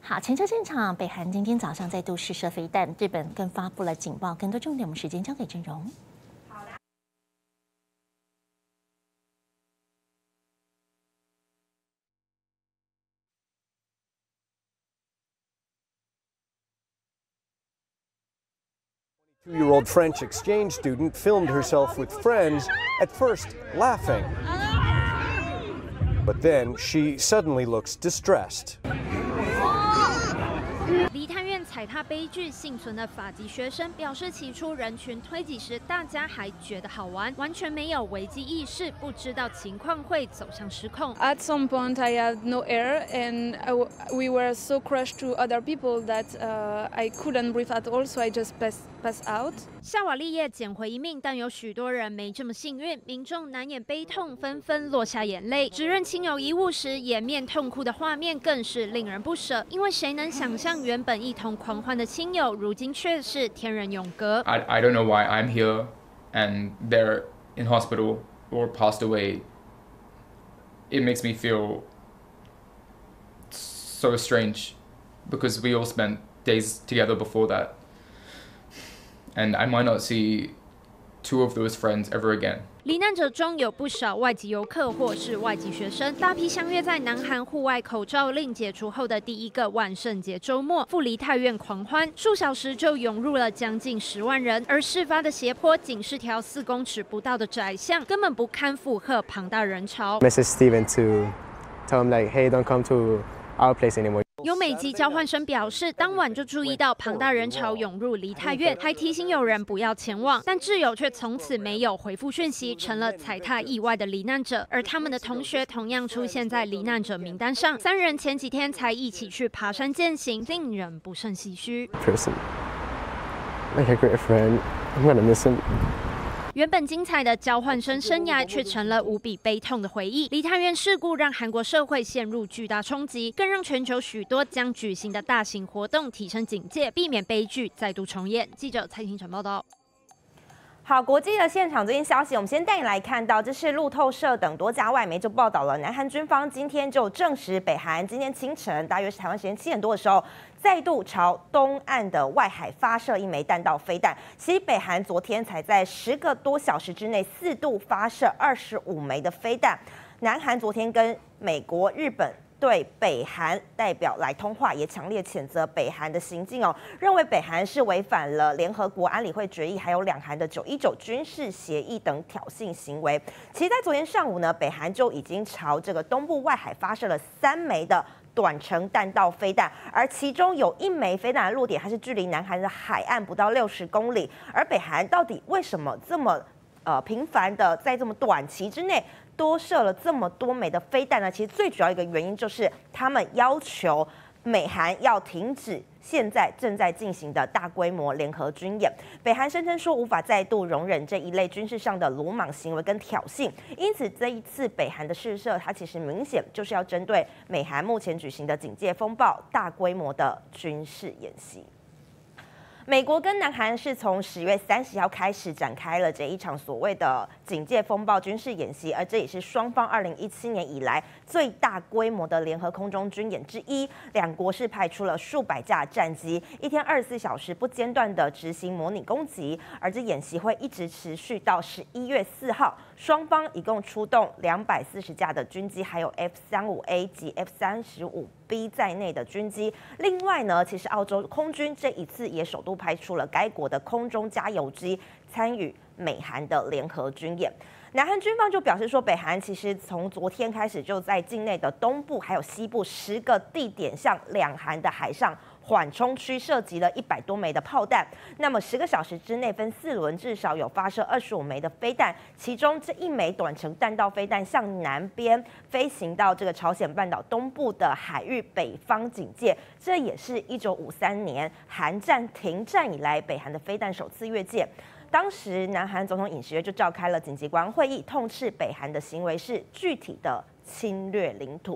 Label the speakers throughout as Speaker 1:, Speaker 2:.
Speaker 1: 好，前车现场，北韩今天早上再度试射飞弹，日本更发布了警报。更多重点，我们时间交给郑荣。
Speaker 2: Two-year-old French exchange student filmed herself with friends, at first laughing. But then she suddenly looks distressed.
Speaker 3: 梨泰院踩踏悲剧幸存的法籍学生表示，起初人群推挤时，大家还觉得好玩，完全没有危机意识，不知道情况会走向失控。
Speaker 4: At some point, I had no air, and we were so crushed to other people that I couldn't breathe at all. So I just passed out.
Speaker 3: 夏瓦利叶捡回一命，但有许多人没这么幸运，民众难掩悲痛，纷纷落下眼泪。指认亲友遗物时，掩面痛哭的画面更是令人不舍。因为谁能想象，原本一同狂欢的亲友，如今却是天人永隔。
Speaker 5: I don't know why I'm here, and they're in hospital or passed away. It makes me feel so strange, because we all spent days together before that. And I might not see two of those friends ever again.
Speaker 3: 罹难者中有不少外籍游客或是外籍学生，大批相约在南韩户外口罩令解除后的第一个万圣节周末，赴梨泰院狂欢，数小时就涌入了将近10万人。而事发的斜坡仅是条4公尺不到的窄巷，根本不堪负荷庞大人潮。
Speaker 6: Mrs. Steven to tell him like, hey, don't come to our place anymore.
Speaker 3: 有美籍交换生表示，当晚就注意到庞大人潮涌入梨泰院，还提醒有人不要前往，但挚友却从此没有回复讯息，成了踩踏意外的罹难者。而他们的同学同样出现在罹难者名单上，3人前几天才一起去爬山健行，令人不胜唏嘘。
Speaker 6: Person, like a great friend, I'm gonna miss him.
Speaker 3: 原本精彩的交换生生涯，却成了无比悲痛的回忆。梨泰院事故让韩国社会陷入巨大冲击，更让全球许多将举行的大型活动提升警戒，避免悲剧再度重演。记者蔡清晨报道。
Speaker 7: 好，国际的现场最新消息，我们先带你来看到，这是路透社等多家外媒就报道了，南韩军方今天就证实，北韩今天清晨，大约是台湾时间7点多的时候，再度朝东岸的外海发射一枚弹道飞弹。其实北韩昨天才在10个多小时之内4度发射25枚的飞弹。南韩昨天跟美国、日本 对北韩代表来通话，也强烈谴责北韩的行径哦，认为北韩是违反了联合国安理会决议，还有两韩的919军事协议等挑衅行为。其实，在昨天上午呢，北韩就已经朝这个东部外海发射了3枚的 短程弹道飞弹，而其中有1枚飞弹的落点，它是距离南韩的海岸不到60公里。而北韩到底为什么这么频繁的在这么短期之内 多射了这么多枚的飞弹呢？其实最主要一个原因就是他们要求美韩要停止现在正在进行的大规模联合军演。北韩声称说无法再度容忍这一类军事上的鲁莽行为跟挑衅，因此这一次北韩的试射，它其实明显就是要针对美韩目前举行的警戒风暴大规模的军事演习。 美国跟南韩是从10月30号开始展开了这一场所谓的警戒风暴军事演习，而这也是双方2017年以来最大规模的联合空中军演之一。两国是派出了数百架战机，一天24小时不间断的执行模拟攻击，而这演习会一直持续到11月4号。双方一共出动240架的军机，还有 F-35A 及 F-35B 在内的军机。另外呢，其实澳洲空军这一次也首度派出了该国的空中加油机，参与美韩的联合军演。 南韩军方就表示说，北韩其实从昨天开始就在境内的东部还有西部10个地点向两韩的海上缓冲区射击了100多枚的炮弹。那么10个小时之内分4轮，至少有发射25枚的飞弹，其中这1枚短程弹道飞弹向南边飞行到这个朝鲜半岛东部的海域北方警戒，这也是1953年韩战停战以来北韩的飞弹首次越界。 当时，南韩总统尹锡悦就召开了紧急国安会议，痛斥北韩的行为是具体的侵略领土。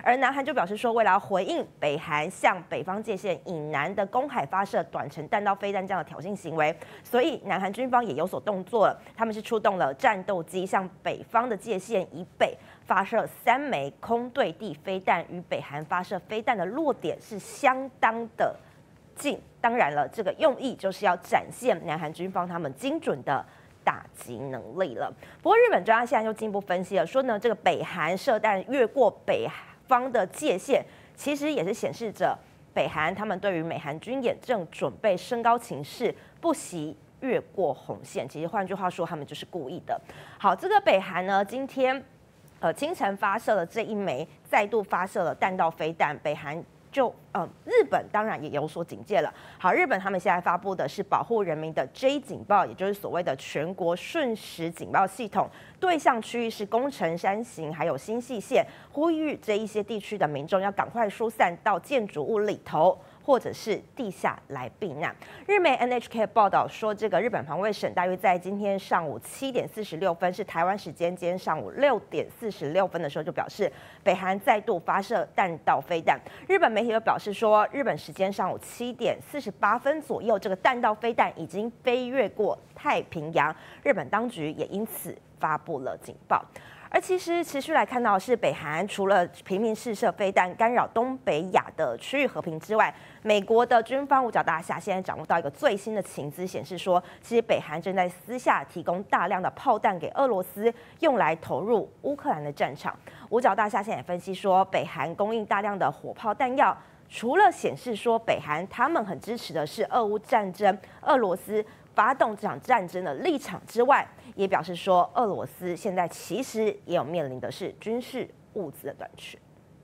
Speaker 7: 而南韩就表示说，为了要回应北韩向北方界限以南的公海发射短程弹道飞弹这样的挑衅行为，所以南韩军方也有所动作了，他们是出动了战斗机向北方的界限以北发射3枚空对地飞弹，与北韩发射飞弹的落点是相当的近。当然了，这个用意就是要展现南韩军方他们精准的打击能力了。不过日本专家现在就进一步分析了，说呢，这个北韩射弹越过北方的界限，其实也是显示着北韩他们对于美韩军演正准备升高情势，不惜越过红线。其实换句话说，他们就是故意的。好，这个北韩呢，今天清晨发射了这一枚，再度发射了弹道飞弹，北韩就日本当然也有所警戒了。好，日本他们现在发布的是保护人民的 J 警报，也就是所谓的全国瞬时警报系统，对象区域是宫城、山形还有新舄县，呼吁这一些地区的民众要赶快疏散到建筑物里头，或者是地下来避难。日媒 NHK 报道说，这个日本防卫省大约在今天上午7点46分，是台湾时间今天上午6点46分的时候，就表示北韩再度发射弹道飞弹。日本媒体又表示说，日本时间上午7点48分左右，这个弹道飞弹已经飞越过太平洋，日本当局也因此发布了警报。而其实持续来看到的是，北韩除了频频试射飞弹干扰东北亚的区域和平之外，美国的军方五角大厦现在掌握到一个最新的情资，显示说，其实北韩正在私下提供大量的炮弹给俄罗斯，用来投入乌克兰的战场。五角大厦现在也分析说，北韩供应大量的火炮弹药，除了显示说北韩他们很支持的是俄乌战争，俄罗斯发动这场战争的立场之外，也表示说，俄罗斯现在其实也有面临的是军事物资的短缺。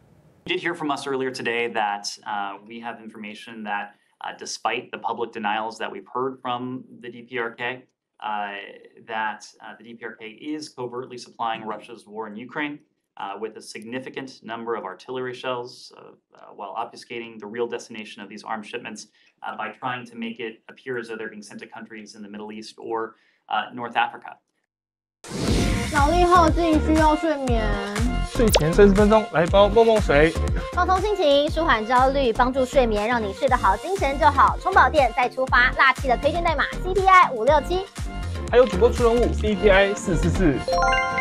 Speaker 8: We did hear from us earlier today that we have information that despite the public denials that we've heard from the DPRK, that the DPRK is covertly supplying Russia's war in Ukraine with a significant number of artillery shells while obfuscating the real destination of these arms shipments by trying to make it appear as though they're being sent to countries in the Middle East or North Africa.
Speaker 9: 脑力耗尽，需要睡眠。
Speaker 10: 睡前30分钟来包梦梦水，
Speaker 9: 放松心情，舒缓焦虑，帮助睡眠，让你睡得好，精神就好。充饱电再出发，辣气的推荐代码 CTI567，
Speaker 10: 还有主播出人物 CTI444。